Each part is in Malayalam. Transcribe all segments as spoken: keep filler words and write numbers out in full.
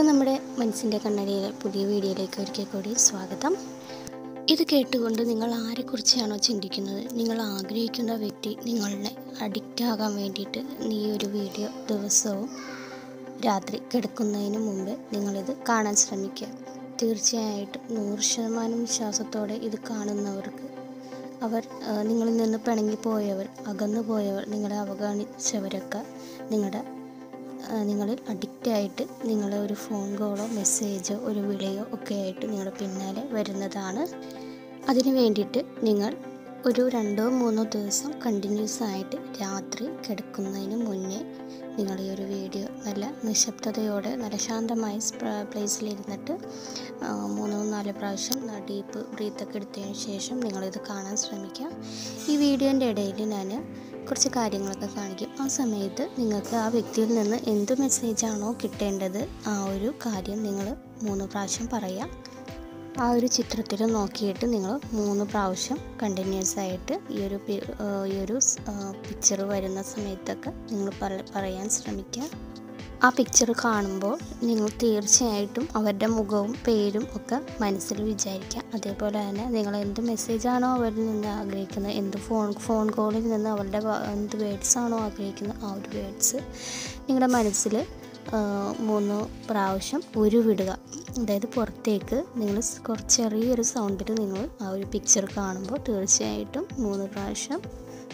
എല്ലാവർക്കും നമ്മുടെ മനസ്സിൻ്റെ കണ്ണടിയിലെ പുതിയ വീഡിയോയിലേക്ക് ഒരിക്കൽ കൂടി സ്വാഗതം. ഇത് കേട്ടുകൊണ്ട് നിങ്ങൾ ആരെക്കുറിച്ചാണോ ചിന്തിക്കുന്നത്, നിങ്ങൾ ആഗ്രഹിക്കുന്ന വ്യക്തി നിങ്ങളുടെ അഡിക്റ്റ് ആകാൻ വേണ്ടിയിട്ട് ഈ ഒരു വീഡിയോ ദിവസവും രാത്രി കിടക്കുന്നതിന് മുമ്പ് നിങ്ങളിത് കാണാൻ ശ്രമിക്കുക. തീർച്ചയായിട്ടും നൂറ് ശതമാനം വിശ്വാസത്തോടെ ഇത് കാണുന്നവർക്ക്, അവർ നിങ്ങളിൽ നിന്ന് പിണങ്ങിപ്പോയവർ, അകന്നു പോയവർ, നിങ്ങളെ അവഗണിച്ചവരൊക്കെ നിങ്ങളുടെ നിങ്ങളിൽ അഡിക്റ്റായിട്ട് നിങ്ങളെ ഒരു ഫോൺ കോളോ മെസ്സേജോ ഒരു വിളിയോ ഒക്കെ ആയിട്ട് നിങ്ങളുടെ പിന്നാലെ വരുന്നതാണ്. അതിന് വേണ്ടിയിട്ട് നിങ്ങൾ ഒരു രണ്ടോ മൂന്നോ ദിവസം കണ്ടിന്യൂസ് ആയിട്ട് രാത്രി കിടക്കുന്നതിന് മുന്നേ നിങ്ങൾ ഈ ഒരു വീഡിയോ നല്ല നിശബ്ദതയോടെ നല്ല ശാന്തമായ പ്ലേസിലിരുന്നിട്ട് മൂന്നോ നാല് പ്രാവശ്യം ഡീപ്പ് ബ്രീത്തൊക്കെ എടുത്തതിന് ശേഷം നിങ്ങളിത് കാണാൻ ശ്രമിക്കുക. ഈ വീഡിയോൻ്റെ ഇടയിൽ ഞാൻ കുറച്ച് കാര്യങ്ങളൊക്കെ കാണിക്കും. ആ സമയത്ത് നിങ്ങൾക്ക് ആ വ്യക്തിയിൽ നിന്ന് എന്ത് മെസ്സേജാണോ കിട്ടേണ്ടത് ആ ഒരു കാര്യം നിങ്ങൾ മൂന്ന് പ്രാവശ്യം പറയുക. ആ ഒരു ചിത്രത്തിൽ നോക്കിയിട്ട് നിങ്ങൾ മൂന്ന് പ്രാവശ്യം കണ്ടിന്യൂസ് ആയിട്ട് ഈ ഒരു ഈ ഒരു പിക്ചർ വരുന്ന സമയത്തൊക്കെ നിങ്ങൾ പറയാൻ ശ്രമിക്കുക. ആ പിക്ചർ കാണുമ്പോൾ നിങ്ങൾ തീർച്ചയായിട്ടും അവരുടെ മുഖവും പേരും ഒക്കെ മനസ്സിൽ വിചാരിക്കുക. അതേപോലെ തന്നെ നിങ്ങൾ എന്ത് മെസ്സേജാണോ അവരിൽ നിന്ന് ആഗ്രഹിക്കുന്നത്, എന്ത് ഫോൺ ഫോൺ കോളിൽ നിന്ന് അവരുടെ എന്ത് വേർഡ്സാണോ ആഗ്രഹിക്കുന്നത് ആ ഒരു വേർഡ്സ് നിങ്ങളുടെ മനസ്സിൽ മൂന്ന് പ്രാവശ്യം ഉരുവിടുക. അതായത് പുറത്തേക്ക് നിങ്ങൾ കുറച്ച് ചെറിയൊരു സൗണ്ടിൽ നിങ്ങൾ ആ ഒരു പിക്ചർ കാണുമ്പോൾ തീർച്ചയായിട്ടും മൂന്ന് പ്രാവശ്യം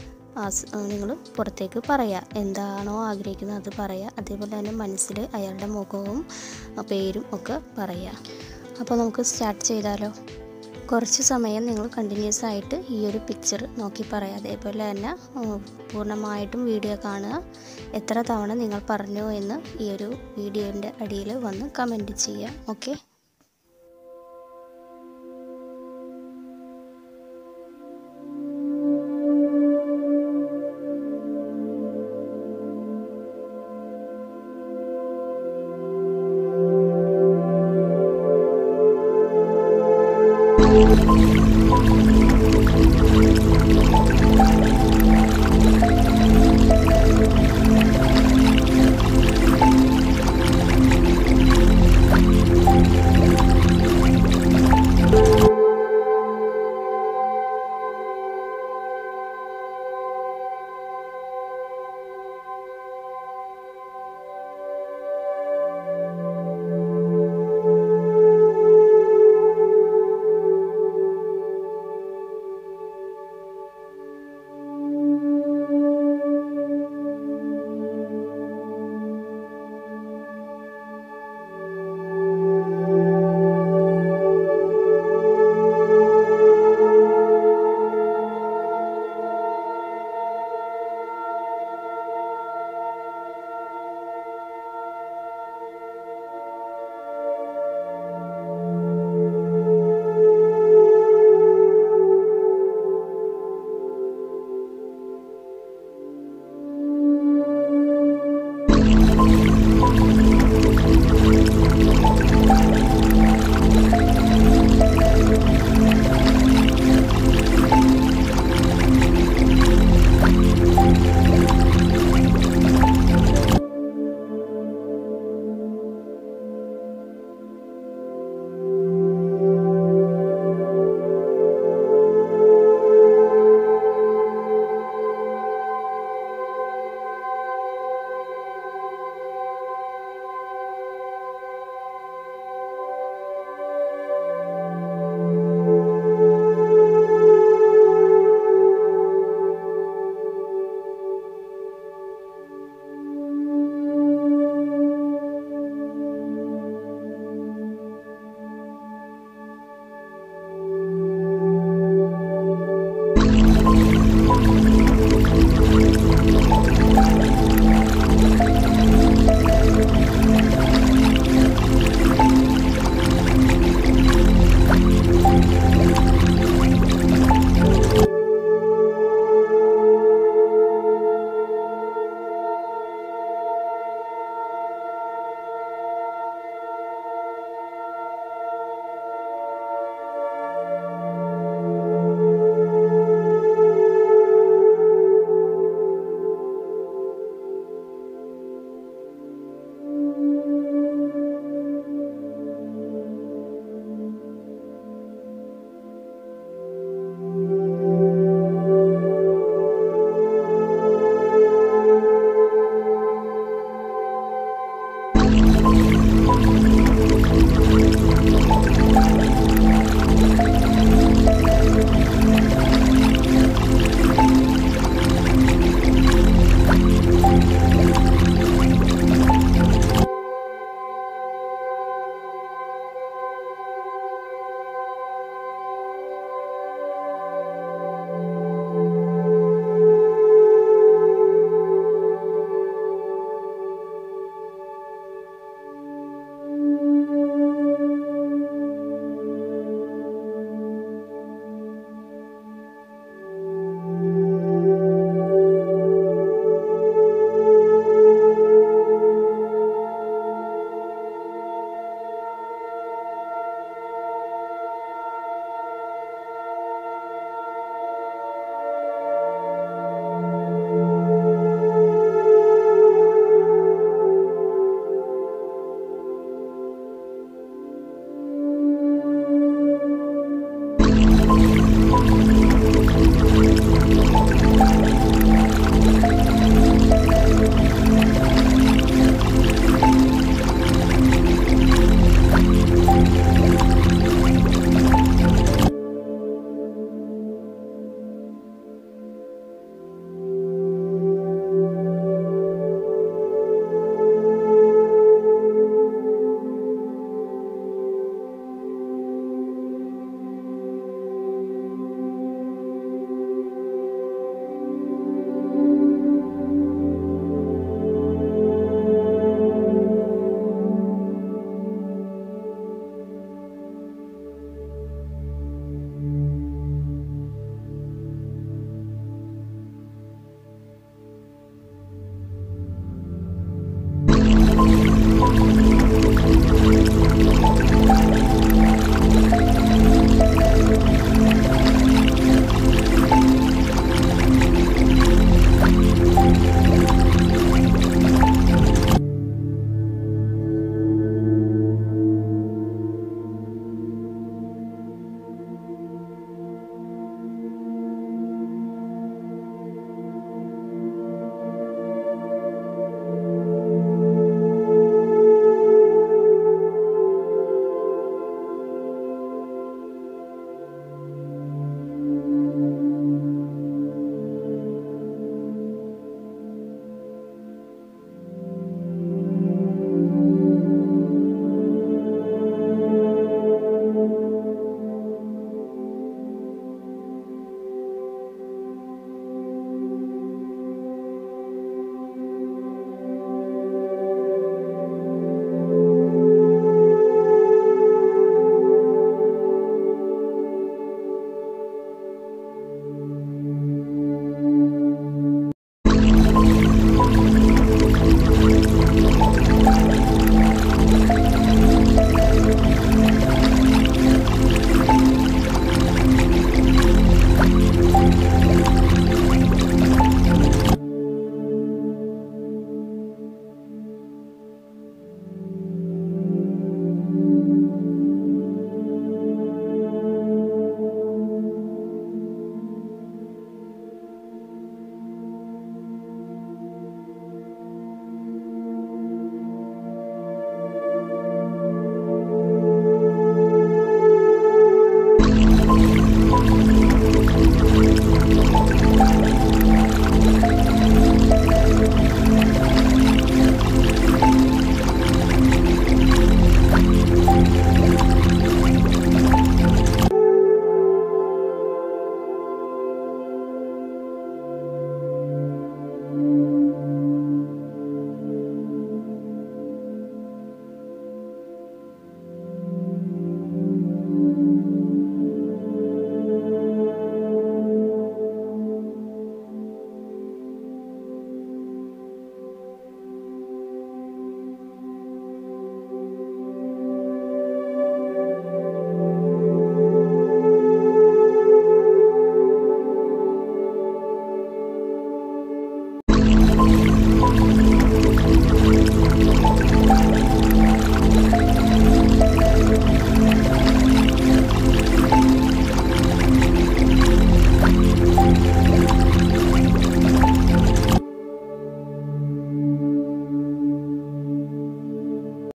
നിങ്ങൾ പുറത്തേക്ക് പറയുക. എന്താണോ ആഗ്രഹിക്കുന്നത് അത് പറയുക. അതേപോലെ തന്നെ മനസ്സിൽ അയാളുടെ മുഖവും പേരും ഒക്കെ പറയുക. അപ്പോൾ നമുക്ക് സ്റ്റാർട്ട് ചെയ്താലോ? കുറച്ച് സമയം നിങ്ങൾ കണ്ടിന്യൂസ് ആയിട്ട് ഈ ഒരു പിക്ചർ നോക്കി പറയുക. അതേപോലെ തന്നെ പൂർണ്ണമായിട്ടും വീഡിയോ കാണുക. എത്ര തവണ നിങ്ങൾ പറഞ്ഞു എന്ന് ഈ ഒരു വീഡിയോൻ്റെ അടിയിൽ വന്ന് കമൻറ്റ് ചെയ്യുക. ഓക്കെ.